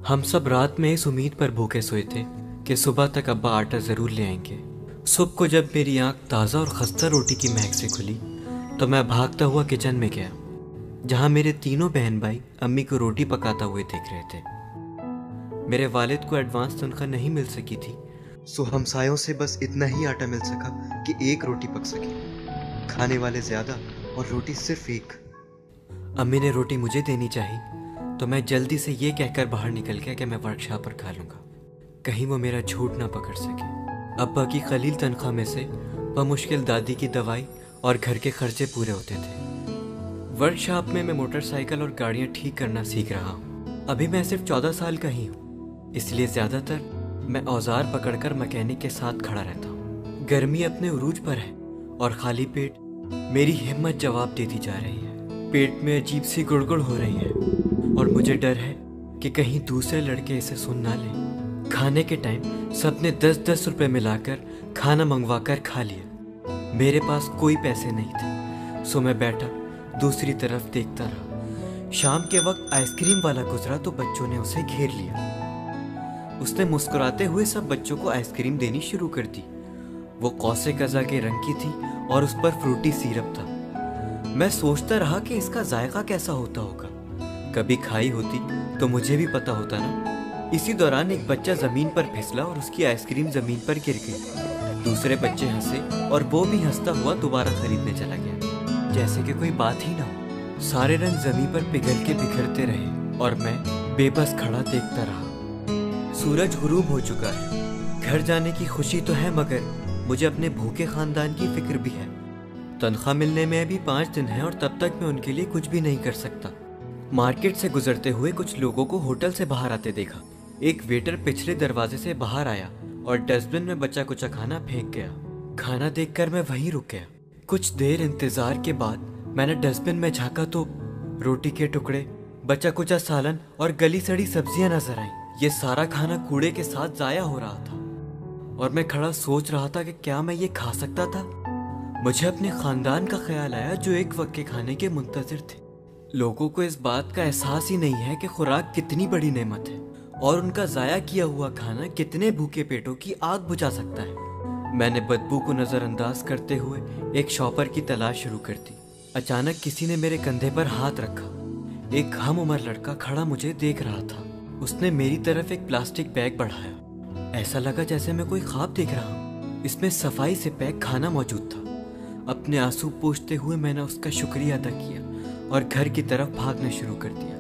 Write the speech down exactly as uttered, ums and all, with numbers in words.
हम सब रात में इस उम्मीद पर भूखे सोए थे कि सुबह तक अब्बा आटा ज़रूर ले आएंगे। सुबह को जब मेरी आंख ताज़ा और खस्ता रोटी की महक से खुली तो मैं भागता हुआ किचन में गया, जहां मेरे तीनों बहन भाई अम्मी को रोटी पकाता हुए देख रहे थे। मेरे वालिद को एडवांस तनख्वाह नहीं मिल सकी थी, सो हमसायों से बस इतना ही आटा मिल सका कि एक रोटी पक सके। खाने वाले ज़्यादा और रोटी सिर्फ एक। अम्मी ने रोटी मुझे देनी चाहिए तो मैं जल्दी से ये कहकर बाहर निकल गया कि मैं वर्कशॉप पर खा लूँगा, कहीं वो मेरा झूठ ना पकड़ सके। अब्बा की कलील तनख्वाह में से बमुश्किल दादी की दवाई और घर के खर्चे पूरे होते थे। वर्कशॉप में मैं मोटरसाइकिल और गाड़ियाँ ठीक करना सीख रहा हूँ। अभी मैं सिर्फ चौदह साल का ही हूँ, इसलिए ज़्यादातर मैं औजार पकड़कर मैकेनिक के साथ खड़ा रहता हूँ। गर्मी अपने उरूज पर है और खाली पेट मेरी हिम्मत जवाब देती जा रही है। पेट में अजीब सी गुड़गुड़ हो रही है और मुझे डर है कि कहीं दूसरे लड़के इसे सुन ना ले। खाने के टाइम सबने दस दस रुपए मिलाकर खाना मंगवा कर खा लिया। मेरे पास कोई पैसे नहीं थे, सो मैं बैठा दूसरी तरफ देखता रहा। शाम के वक्त आइसक्रीम वाला गुजरा तो बच्चों ने उसे घेर लिया। उसने मुस्कुराते हुए सब बच्चों को आइसक्रीम देनी शुरू कर दी। वो कौसे कज़ा के रंग की थी और उस पर फ्रूटी सिरप था। मैं सोचता रहा कि इसका जायका कैसा होता होगा, कभी खाई होती तो मुझे भी पता होता ना। इसी दौरान एक बच्चा जमीन पर फिसला और उसकी आइसक्रीम जमीन पर गिर गई। दूसरे बच्चे हंसे और वो भी हंसता हुआ दोबारा खरीदने चला गया, जैसे कि कोई बात ही ना हो। सारे रंग जमीन पर पिघल के बिखरते रहे और मैं बेबस खड़ा देखता रहा। सूरज गुरूब हो चुका है। घर जाने की खुशी तो है, मगर मुझे अपने भूखे खानदान की फिक्र भी है। तनख्वाह मिलने में अभी पाँच दिन है और तब तक मैं उनके लिए कुछ भी नहीं कर सकता। मार्केट से गुजरते हुए कुछ लोगों को होटल से बाहर आते देखा। एक वेटर पिछले दरवाजे से बाहर आया और डस्टबिन में बचा कुचा खाना फेंक गया। खाना देखकर मैं वहीं रुक गया। कुछ देर इंतजार के बाद मैंने डस्टबिन में झांका तो रोटी के टुकड़े, बचा कुचा सालन और गली सड़ी सब्जियां नजर आईं। ये सारा खाना कूड़े के साथ जाया हो रहा था और मैं खड़ा सोच रहा था कि क्या मैं ये खा सकता था। मुझे अपने खानदान का ख्याल आया जो एक वक्त के खाने के मुंतजिर थे। लोगों को इस बात का एहसास ही नहीं है कि खुराक कितनी बड़ी नेमत है और उनका जाया किया हुआ खाना कितने भूखे पेटों की आग बुझा सकता है। मैंने बदबू को नजरअंदाज करते हुए एक शॉपर की तलाश शुरू कर दी। अचानक किसी ने मेरे कंधे पर हाथ रखा। एक हम उम्र लड़का खड़ा मुझे देख रहा था। उसने मेरी तरफ एक प्लास्टिक बैग बढ़ाया। ऐसा लगा जैसे मैं कोई ख्वाब देख रहा हूँ। इसमें सफाई से पैक खाना मौजूद था। अपने आंसू पोंछते हुए मैंने उसका शुक्रिया अदा किया और घर की तरफ भागना शुरू कर दिया।